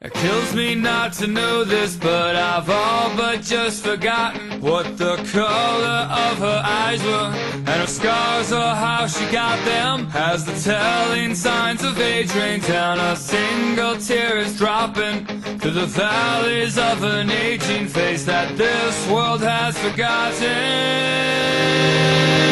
It kills me not to know this, but I've all but just forgotten what the color of her eyes were, and her scars or how she got them. As the telling signs of age rain down, a single tear is dropping through the valleys of an aging face that this world has forgotten.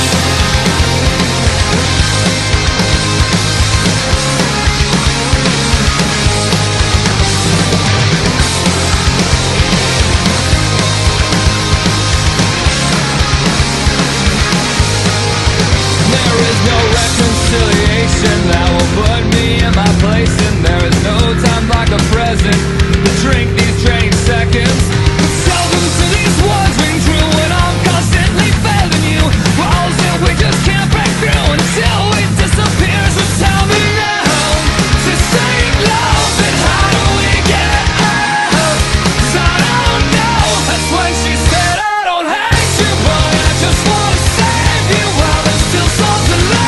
Reconciliation that will put me in my place, and there is no time like a present to drink these draining seconds. Seldom do these words ring true when I'm constantly failing you. Walls that we just can't break through until it disappears. So tell me now, sustain love, and how do we get out? 'Cause I don't know. That's when she said I don't hate you, but I just wanna save you while there's still something left.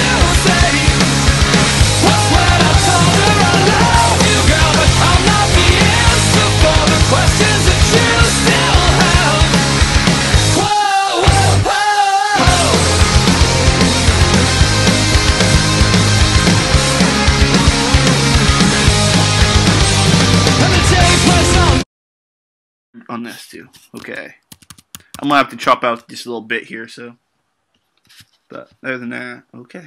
On this too. Okay. I'm gonna have to chop out just a little bit here, so. But other than that, okay.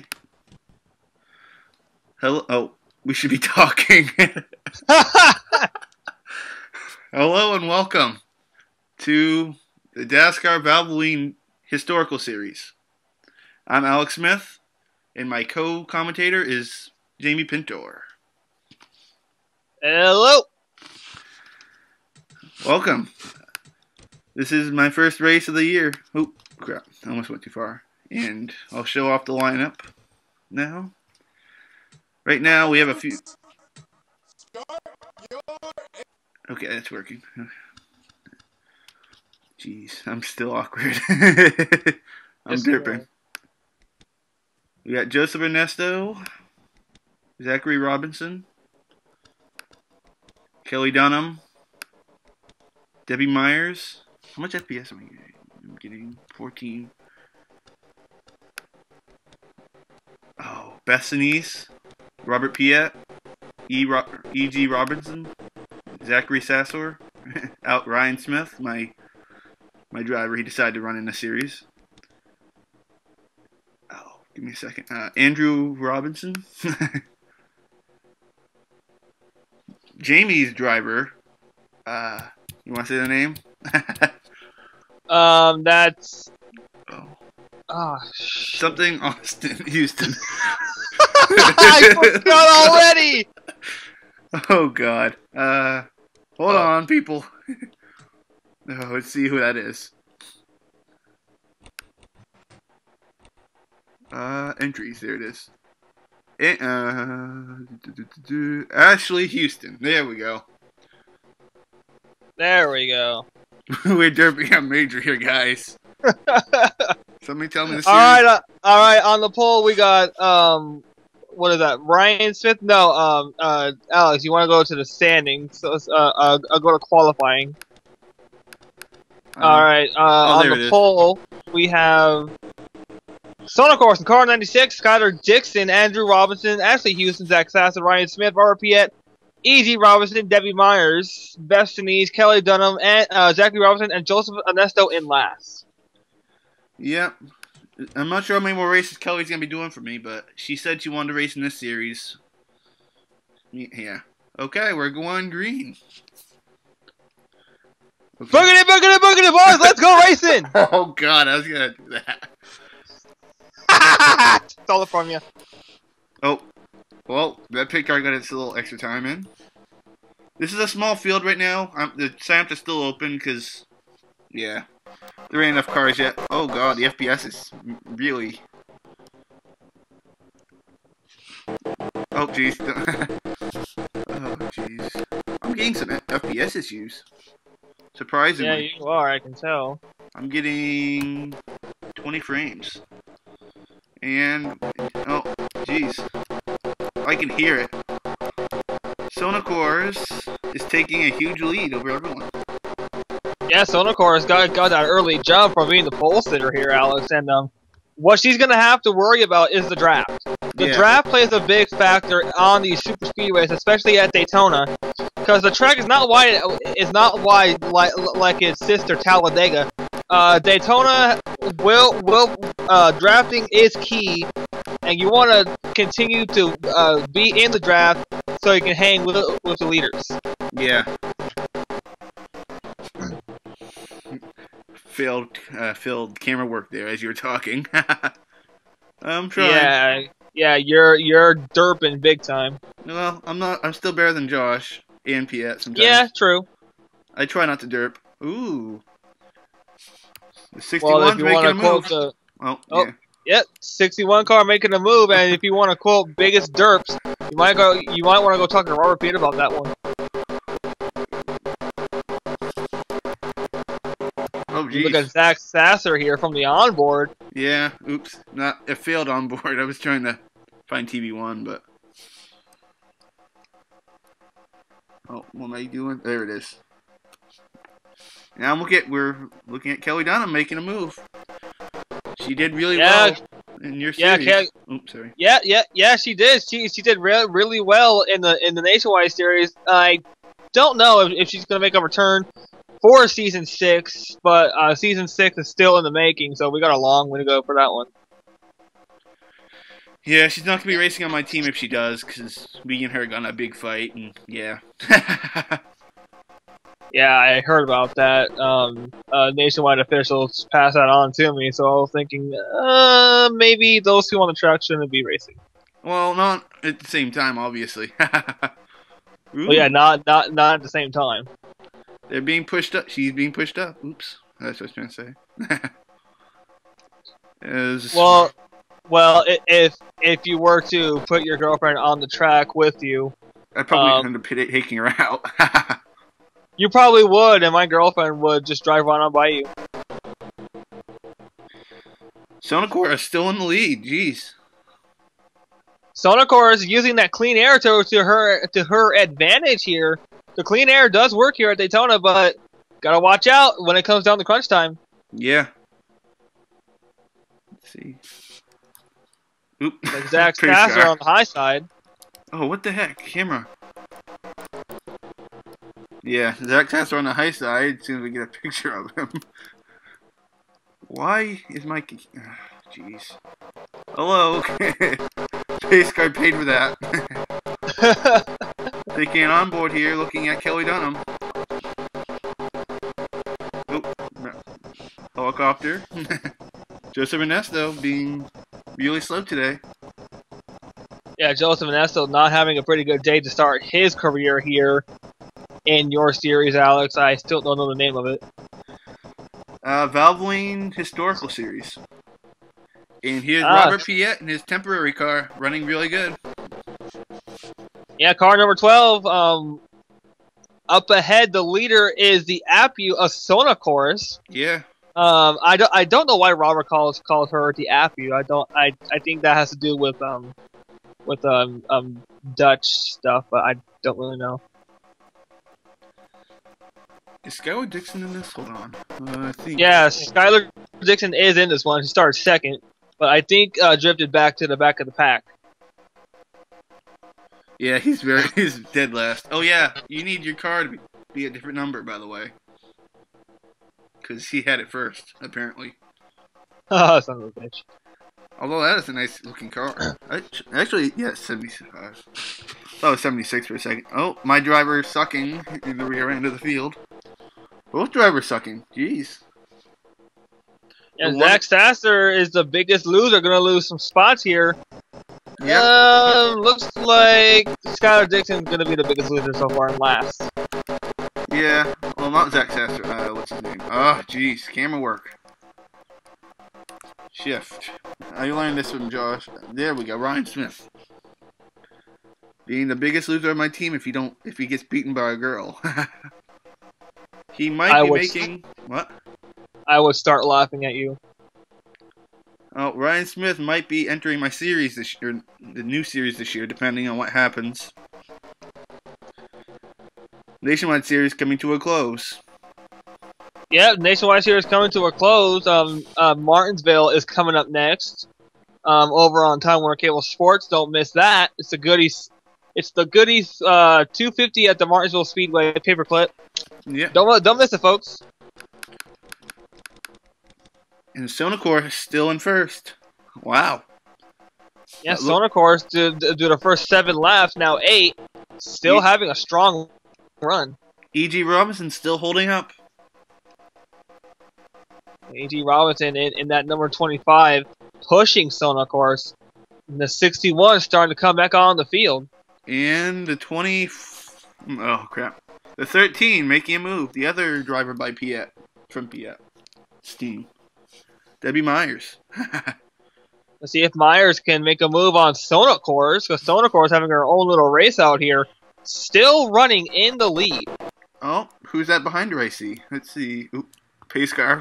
Hello. Oh, we should be talking. Hello and welcome to the Dascar Valoline Historical Series. I'm Alex Smith, and my co-commentator is Jamie Pintor. Hello. Welcome. This is my first race of the year. Oh, crap. I almost went too far. And I'll show off the lineup now. Right now, we have a few... Okay, that's working. Jeez, I'm still awkward. I'm derping. We got Joseph Ernesto, Zachary Robinson, Kelly Dunham, Debbie Myers. How much FPS am I getting? I'm getting 14. Oh, Beth Sinise, Robert Piet, E.G. Robinson, Zachary Sassor, out Ryan Smith, my driver. He decided to run in the series. Oh, give me a second. Andrew Robinson, Jamie's driver. You want to say the name? That's... Oh. Something Austin, Houston. I forgot already! Oh, God. Hold on, people. Oh, let's see who that is. Entries, there it is. Ashley Houston. There we go. There we go. We're derping on major here, guys. Somebody tell me the series. All right. On the poll, we got what is that? Ryan Smith? No, Alex, you want to go to the standings? So I'll go to qualifying. All right. On the poll, we have Sonic Horse, Car 96, Skylar Dixon, Andrew Robinson, Ashley Houston, Zach Sasson, Ryan Smith, Robert Piet, E.G. Robinson, Debbie Myers, Beth Sinise, Kelly Dunham, and Zachary Robinson, and Joseph Ernesto in last. Yep. I'm not sure how many more races Kelly's going to be doing for me, but she said she wanted to race in this series. Yeah. Okay, we're going green. Okay. Boogity, boys! Let's go racing! Oh, God, I was going to do that. Stole it from you. Oh. Well, that pit car got its little extra time in. This is a small field right now. The sign-ups are still open because, yeah, there ain't enough cars yet. Oh god, the FPS is really... Oh jeez. Oh jeez. I'm getting some FPS issues. Surprisingly. Yeah, you are, I can tell. I'm getting 20 frames. And, oh, jeez. I can hear it. Sonacors is taking a huge lead over everyone. Yeah, Sonocor's got that early jump from being the pole sitter here, Alex. And what she's going to have to worry about is the draft. The draft plays a big factor on these super speedways, especially at Daytona, because the track is not wide. Like its sister Talladega. Daytona drafting is key, and you want to continue to be in the draft so you can hang with the leaders. Yeah. Failed camera work there as you were talking. I'm trying. Yeah, you're derping big time. Well, I'm not. I'm still better than Josh and Piet sometimes. Yeah, true. I try not to derp. Ooh. The 61's well, if you making a move. Yeah. Yep, 61 car making a move, and if you want to quote biggest derps, you might want to go talk to Robert Piet about that one. Oh, geez. Look at Zach Sasser here from the onboard. Yeah, oops. It failed onboard. I was trying to find TV1, but... Oh, what am I doing? There it is. Now we're looking at Kelly Dunham making a move. She did really well in your series. Oops, sorry. Yeah, she did. She did really well in the Nationwide series. I don't know if she's gonna make a return for season 6, but season 6 is still in the making, so we got a long way to go for that one. Yeah, she's not gonna be racing on my team if she does, because me and her got in a big fight, and yeah. Yeah, I heard about that. Nationwide officials passed that on to me, so I was thinking, maybe those two on the track shouldn't be racing. Well, not at the same time, obviously. Well, yeah, not at the same time. They're being pushed up. She's being pushed up. Oops, that's what I was trying to say. Well, if you were to put your girlfriend on the track with you, I'd probably end up taking her out. You probably would, and my girlfriend would just drive right on by you. Sonacor is still in the lead. Jeez. Sonacor is using that clean air to her advantage here. The clean air does work here at Daytona, but gotta watch out when it comes down to crunch time. Yeah. Let's see. Oop. Like Zach Sasser on the high side. Oh, what the heck? Camera. Yeah, Zach Sasser on the high side. As soon as we get a picture of him. Why is my... Jeez. Hello. Pace card paid for that. Taking an onboard here, looking at Kelly Dunham. Oh, helicopter. Joseph Ernesto being really slow today. Yeah, Joseph Ernesto not having a pretty good day to start his career here in your series, Alex. I still don't know the name of it. Valoline Historical Series. And here's Robert Piet in his temporary car, running really good. Yeah, car number 12. Up ahead, the leader is the Appu of Sonacors. Yeah. I don't know why Robert calls her the Appu. I think that has to do with Dutch stuff, but I don't really know. Is Skylar Dixon in this? Hold on. I think. Yeah, Skylar Dixon is in this one. He started second, but I think drifted back to the back of the pack. Yeah, he's dead last. Oh yeah, you need your car to be a different number, by the way, because he had it first, apparently. Oh, son of a bitch. Although that is a nice looking car. Actually, yeah, 75. I thought it was 76 for a second. Oh, my driver is sucking in the rear end of the field. Both drivers sucking. Jeez. Yeah, Zach Sasser is the biggest loser. Gonna lose some spots here. Yeah. Looks like Skylar Dixon's gonna be the biggest loser so far and last. Yeah. Well, not Zach Sasser. What's his name? Oh, jeez. Camera work. Shift. I learned this from Josh. There we go. Ryan Smith. Being the biggest loser of my team if he gets beaten by a girl. He might be making... What? I would start laughing at you. Oh, Ryan Smith might be entering my series this year, the new series this year, depending on what happens. Nationwide Series coming to a close. Yeah, Nationwide Series coming to a close. Martinsville is coming up next. Over on Time Warner Cable Sports. Don't miss that. It's the Goodies. It's the Goodies 250 at the Martinsville Speedway paperclip. Yep. Don't miss it, folks. And Sonacor is still in first. Wow. Yeah, Sonacor do the first 7 laps, now 8. Still having a strong run. E.G. Robinson still holding up. A.G. Robinson in that number 25 pushing Sonacor. And the 61 starting to come back on the field. And the 20... Oh, crap. The 13 making a move. The other driver by Piet. From Piet. Steam. Debbie Myers. Let's see if Myers can make a move on Sonacor, because Sonacor is having her own little race out here. Still running in the lead. Oh, who's that behind her I see? Let's see. Oop. Pace car.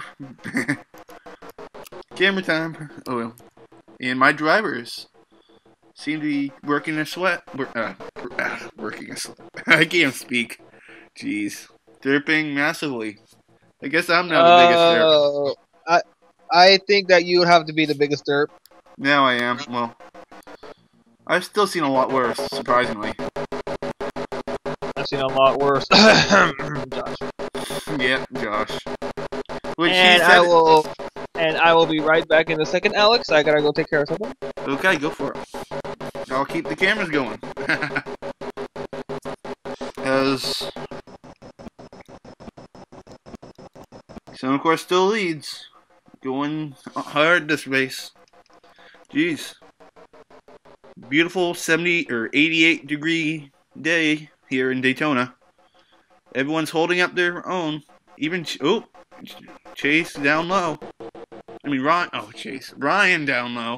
Camera time. Oh, well. And my drivers seem to be working a sweat. Working a sweat. I can't speak. Jeez. Derping massively. I guess I'm now the biggest derp. I think that you would have to be the biggest derp. Now I am. Well, I've still seen a lot worse, surprisingly. I've seen a lot worse. Josh. Yeah, Josh. Which and I will be right back in a second, Alex. I gotta go take care of something. Okay, go for it. I'll keep the cameras going. As Sonacor still leads. Going hard this race. Jeez. Beautiful 70 or 88 degree day here in Daytona. Everyone's holding up their own. Even Chase down low. I mean Ryan. Oh, Chase. Ryan down low.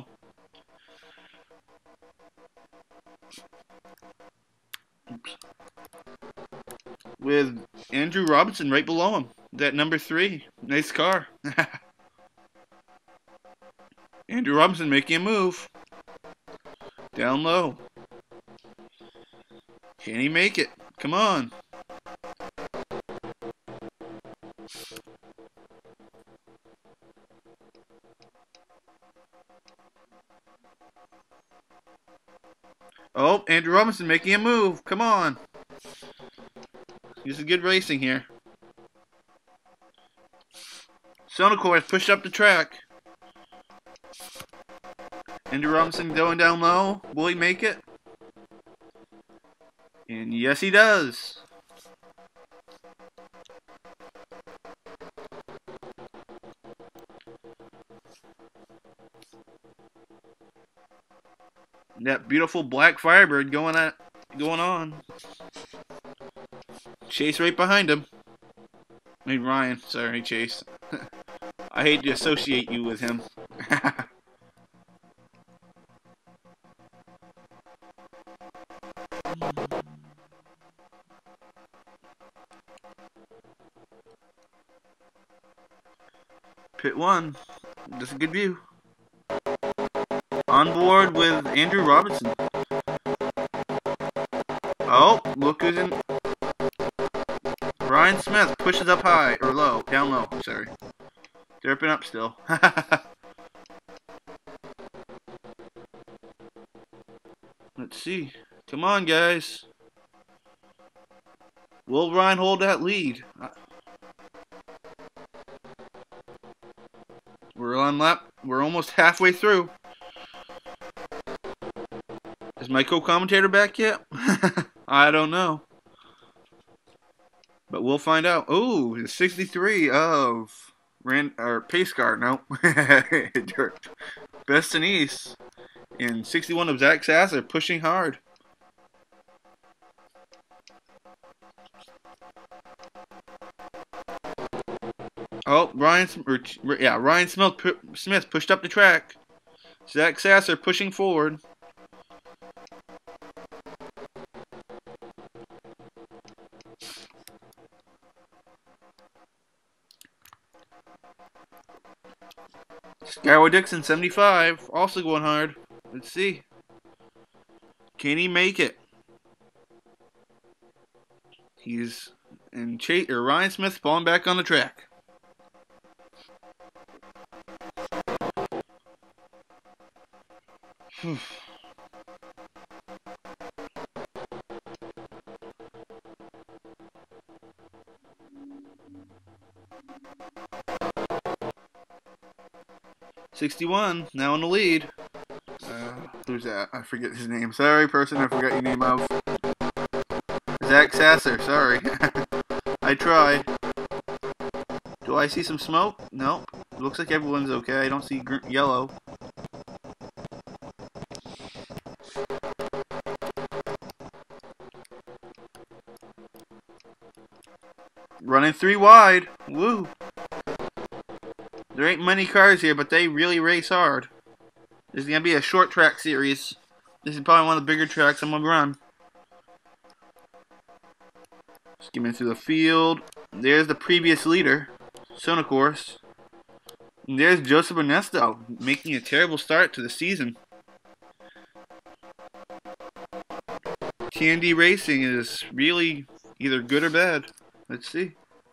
Oops. With Andrew Robinson right below him. That number 3. Nice car. Andrew Robinson making a move. Down low. Can he make it? Come on. Oh, Andrew Robinson making a move. Come on. This is good racing here. Sonacor has pushed up the track. Andrew Robinson going down low. Will he make it? And yes, he does. That beautiful black Firebird going on. Chase right behind him. I mean Ryan. Sorry, Chase. I hate to associate you with him. Pit 1. Just a good view. On board with Andrew Robinson. Oh, look who's in. Ryan Smith pushes up high, or low, down low, sorry. Derping up still. Let's see. Come on, guys. Will Ryan hold that lead? We're on lap. We're almost halfway through. Is my co-commentator back yet? I don't know. But we'll find out. Oh, the 63 of Pace Car. No. Best in East. And 61 of Zach Sasser pushing hard. Oh, Ryan Smith pushed up the track. Zach Sasser pushing forward. Skylar Dixon, 75, also going hard. Let's see. Can he make it? He's And Ryan Smith falling back on the track. Whew. '61 now in the lead. Who's that? I forget his name. Sorry, person, I forgot your name of. Zach Sasser. Sorry. I tried. Do I see some smoke? No. It looks like everyone's okay. I don't see yellow. Running 3 wide. Woo. There ain't many cars here, but they really race hard. This is going to be a short track series. This is probably one of the bigger tracks I'm going to run. Skimming through the field. There's the previous leader, Sonocourse. And there's Joseph Ernesto, making a terrible start to the season. TND Racing is really either good or bad. Let's see.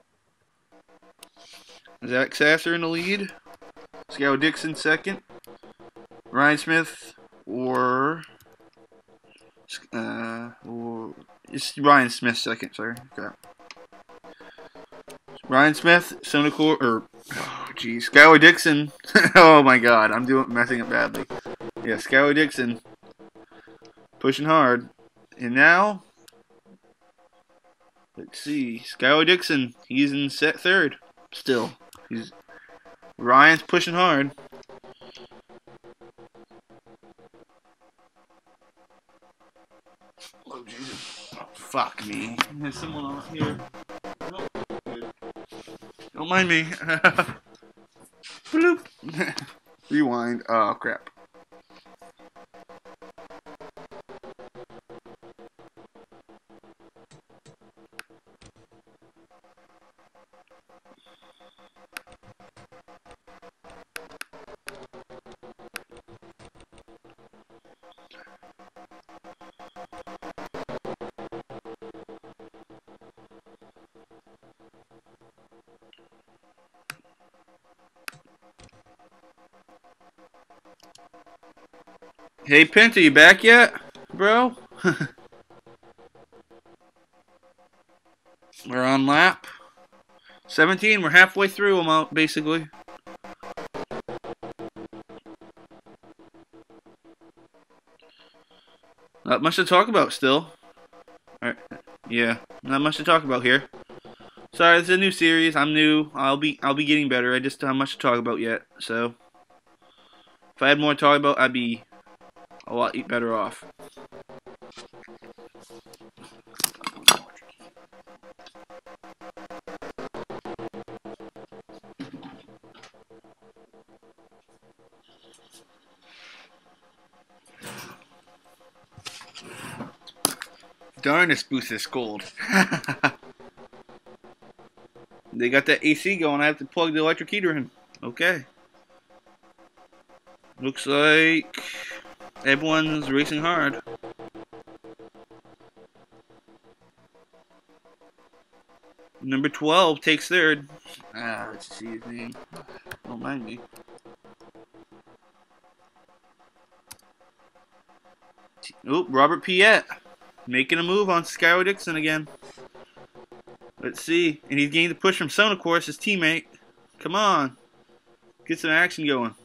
Zach Sasser in the lead. Scout Dixon second. Ryan Smith or it's Ryan Smith second. Sorry. Okay. Ryan Smith, Sonocourse, or Scout Dixon. Oh my God, I'm messing up badly. Yeah, Scout Dixon pushing hard, and now let's see, Scout Dixon. He's in third still. Ryan's pushing hard. Oh Jesus! Oh, fuck me. There's someone on here. Nope. Don't mind me. Bloop. Rewind. Oh crap. Hey Pinto, you back yet, bro? We're on lap 17. We're halfway through them out, basically. Not much to talk about still. Alright. Yeah, not much to talk about here. Sorry, it's a new series. I'm new. I'll be getting better. I just don't have much to talk about yet. So if I had more to talk about, I'd be a lot better off. Darn, this booth is cold. They got that AC going. I have to plug the electric heater in. Okay. Looks like everyone's racing hard. Number 12 takes third. Let's see his name. Don't mind me. Oh, Robert Piet making a move on Skylar Dixon again. Let's see. And he's getting the push from Sonocourse, his teammate. Come on. Get some action going.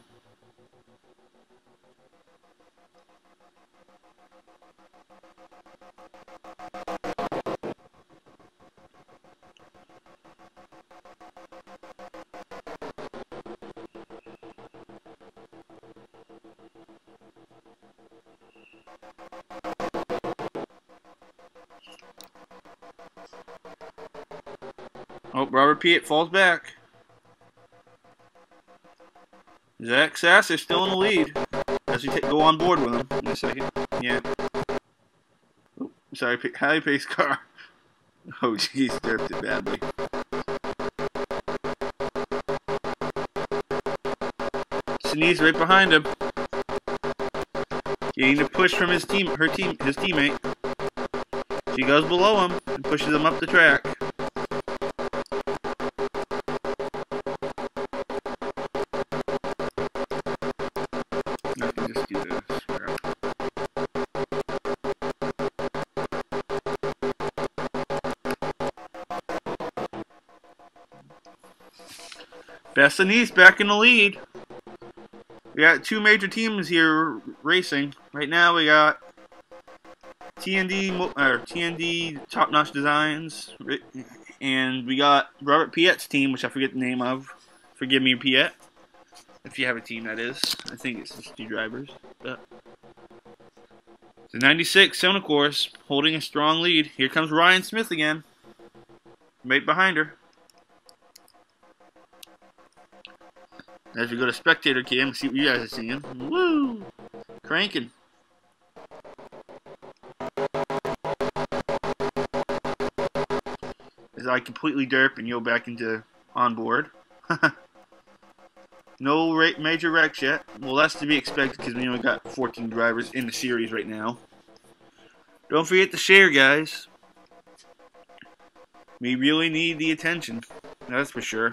Oh, Robert Piet falls back. Zach Sasser still in the lead as we go on board with him in a second. Yeah. Oh, sorry, highly paced car. Oh, jeez, drifted it badly. Sneeze right behind him. Getting the push from his teammate. She goes below him and pushes him up the track. Best and East back in the lead. We got two major teams here racing. Right now we got TND Top Notch Designs, and we got Robert Piet's team, which I forget the name of. Forgive me, Piet, if you have a team, that is. I think it's just two drivers. But the 96 Sona course holding a strong lead. Here comes Ryan Smith again, right behind her. As we go to spectator cam, see what you guys are seeing. Woo! Cranking. As I completely derp and go back into onboard. No major wrecks yet. Well, that's to be expected because we only got 14 drivers in the series right now. Don't forget to share, guys. We really need the attention. That's for sure.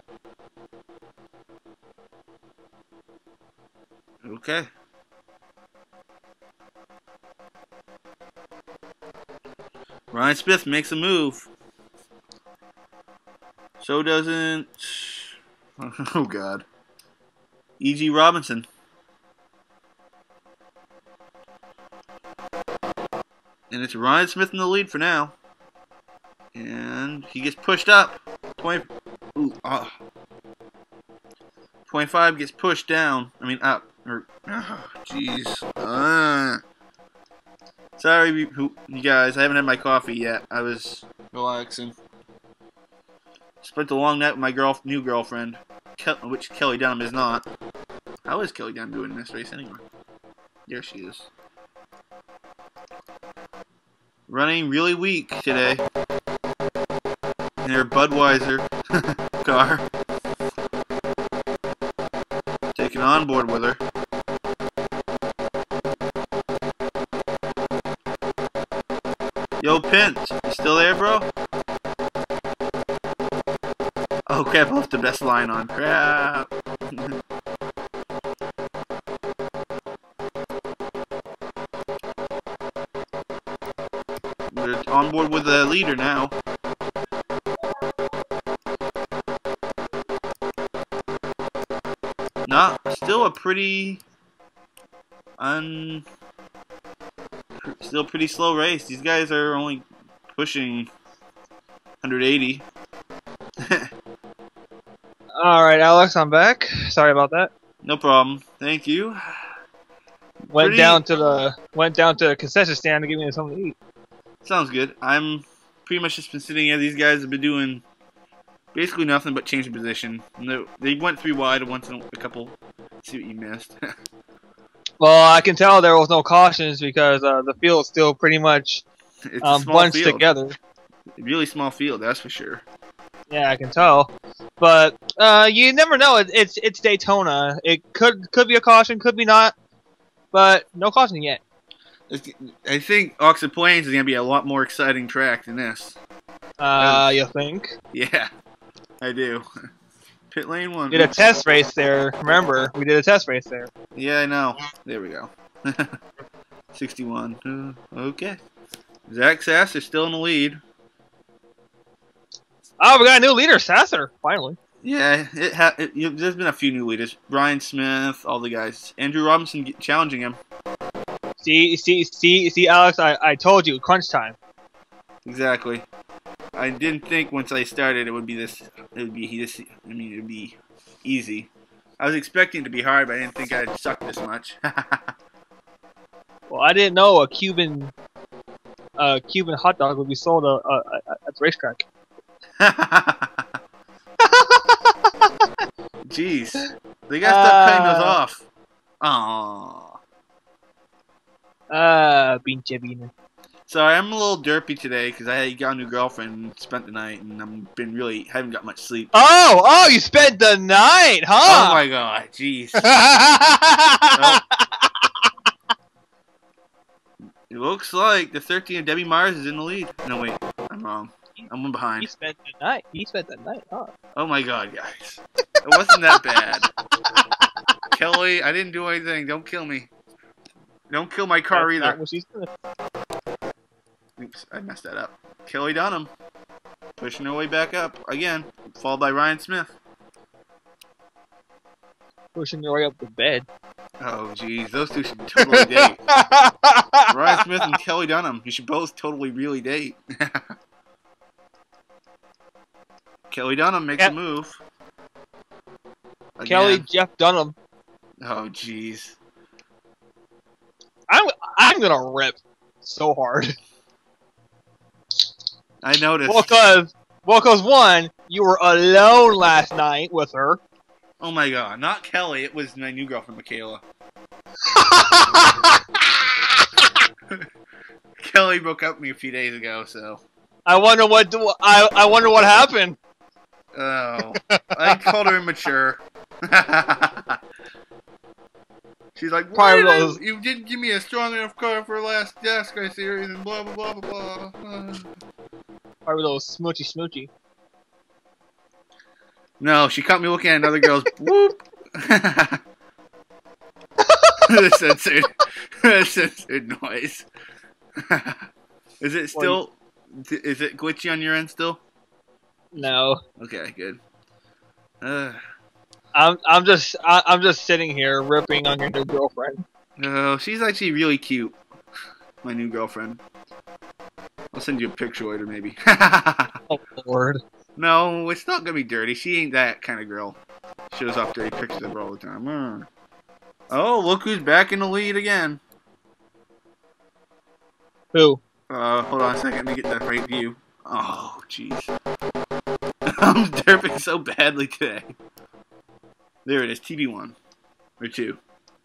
Okay. Ryan Smith makes a move. So doesn't... Oh, God. E.G. Robinson. And it's Ryan Smith in the lead for now. And he gets pushed up. 25 gets pushed down. I mean, up. Jeez. Sorry, you guys. I haven't had my coffee yet. I was relaxing. Spent a long night with my new girlfriend, which Kelly Dunham is not. How is Kelly Dunham doing in this race anyway? There she is. Running really weak today in her Budweiser car. Taking on board with her. Yo, Pint, you still there, bro? Oh crap, I left the best line on. Crap. We're on board with the leader now. Still a pretty still pretty slow race. These guys are only pushing 180. Alright, Alex, I'm back. Sorry about that. No problem. Thank you. Went down to the concession stand to give me something to eat. Sounds good. I'm pretty much just been sitting here. These guys have been doing basically nothing but changing position. They went 3 wide once in a couple. See what you missed. Well, I can tell there was no cautions because the field's still pretty much bunched together. A really small field, that's for sure. Yeah, I can tell. But you never know. It's Daytona. It could be a caution, could be not. But no caution yet. I think Oxford Plains is going to be a lot more exciting track than this. You think? Yeah, I do. Pit lane 1. Did a test race there. Remember, we did a test race there. Yeah, I know. There we go. 61. Okay. Zach Sasser still in the lead. Oh, we got a new leader, Sasser, finally. Yeah, there's been a few new leaders. Brian Smith, all the guys. Andrew Robinson challenging him. See, Alex, I told you, crunch time. Exactly. I didn't think once I started it would be this. It would be this. I mean, it would be easy. I was expecting it to be hard, but I didn't think I'd suck this much. Well, I didn't know a Cuban hot dog would be sold at the racetrack. Jeez, they gotta stop cutting those off. Aww. Pinche vino. Sorry, I'm a little derpy today because I got a new girlfriend and spent the night, and haven't got much sleep. Oh, you spent the night, huh? Oh my god, jeez. It looks like the 13 of Debbie Myers is in the lead. No, wait, I'm wrong. I'm one behind. He spent the night, huh? Oh my god, guys. It wasn't that bad. Kelly, I didn't do anything. Don't kill me. Don't kill my car either. Not what she's doing. Oops, I messed that up. Kelly Dunham pushing her way back up again, followed by Ryan Smith. Pushing their way up the bed. Oh, jeez. Those two should totally date. Ryan Smith and Kelly Dunham. You should both totally really date. Kelly Dunham makes a move. Again. Kelly, Jeff Dunham. Oh, jeez. I'm gonna rip so hard. I noticed. Well, cause one, you were alone last night with her. Oh my god, not Kelly. It was my new girlfriend, Michaela. Kelly broke up with me a few days ago, so. I wonder what happened. Oh, I called her immature. She's like, why you didn't give me a strong enough car for last Dascar series and blah blah blah blah blah. Probably a little smoochy. No, she caught me looking at another girl's whoop. Censored noise. Is it still? Is it glitchy on your end still? No. Okay, good. I'm just sitting here ripping on your new girlfriend. Oh, she's actually really cute. My new girlfriend. I'll send you a picture later, maybe. Oh Lord. No, it's not gonna be dirty. She ain't that kind of girl. Shows off dirty pictures of her all the time. Oh, look who's back in the lead again. Who? Hold on a second. Let me get that right view. Oh, jeez. I'm derping so badly today. There it is, TV1. Or 2.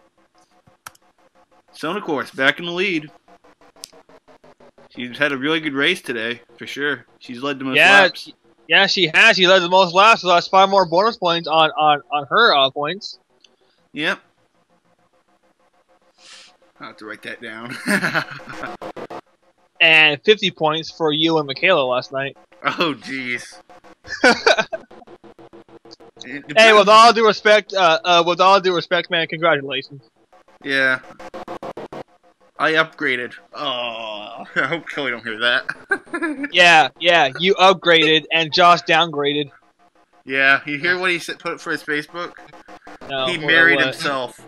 So, of course, back in the lead. She's had a really good race today, for sure. She's led the most laps. Yeah, she has. She led the most laps, so that's 5 more bonus points on her points. Yep. I'll have to write that down. And 50 points for you and Michaela last night. Oh, jeez. Hey, with all due respect, man, congratulations. Yeah. I upgraded. Oh, I hope Kelly don't hear that. yeah, you upgraded and Josh downgraded. Yeah, you hear what he said, put for his Facebook? No, he married himself.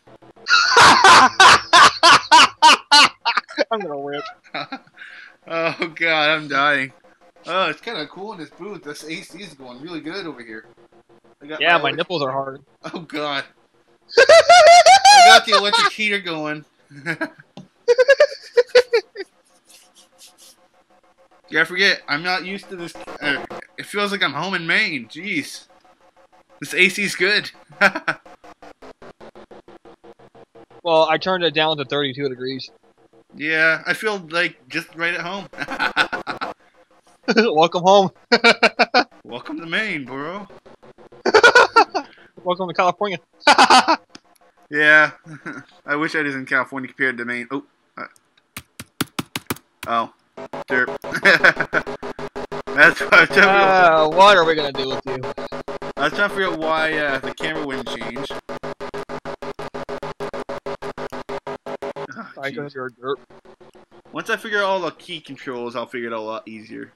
I'm gonna rip. Oh god, I'm dying. Oh, it's kind of cool in this booth. This AC is going really good over here. Yeah, my nipples are hard. Oh god. I got the electric heater going. Yeah, I forget. I'm not used to this. It feels like I'm home in Maine. Jeez. This AC's good. Well, I turned it down to 32 degrees. Yeah, I feel like just right at home. Welcome home. Welcome to Maine, bro. Welcome to California. Yeah. I wish I was in California compared to Maine. Oh. Oh. Derp. That's what I'm trying to what are we gonna do with you? I was trying to figure out why the camera wouldn't change. Oh, Because you're a derp. Once I figure out all the key controls, I'll figure it out a lot easier.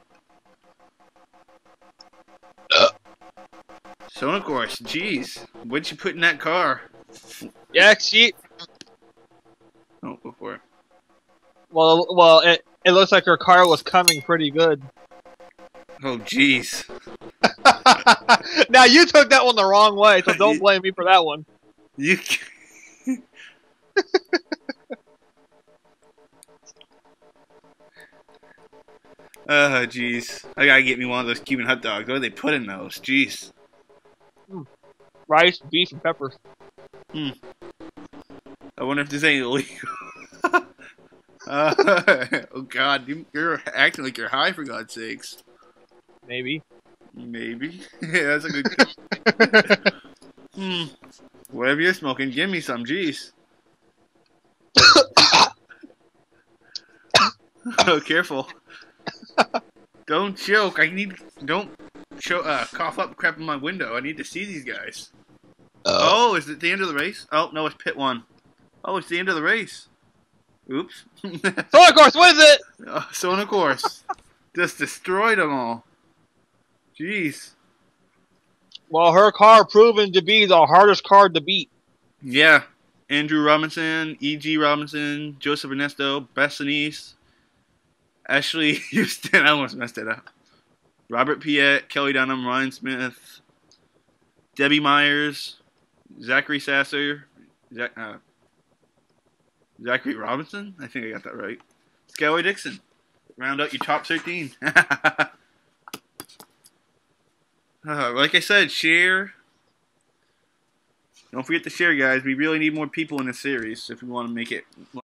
So, of course, jeez, what'd you put in that car? Yeah, she. Oh, before. Well, it looks like her car was coming pretty good. Oh, jeez. Now you took that one the wrong way, so don't blame me for that one. You. Oh, jeez. I gotta get me one of those Cuban hot dogs. What do they put in those? Jeez. Rice, beef, and peppers. I wonder if there's any illegal. Oh, God. You're acting like you're high, for God's sakes. Maybe. Maybe. Yeah, that's a good... Whatever you're smoking, give me some. Jeez. Oh, careful. Don't choke. Don't cough up crap in my window. I need to see these guys. Oh, is it the end of the race? Oh, no, it's pit 1. Oh, it's the end of the race. Oops. So, of course, what is it? So, of course. Just destroyed them all. Jeez. Well, her card proven to be the hardest card to beat. Yeah. Andrew Robinson, E.G. Robinson, Joseph Ernesto, Bessonese, Ashley Houston. I almost messed it up. Robert Piet, Kelly Dunham, Ryan Smith, Debbie Myers, Zachary Sasser, Zachary Robinson. I think I got that right. Skelly Dixon. Round out your top 13. Like I said, share. Don't forget to share, guys. We really need more people in this series if we want to make it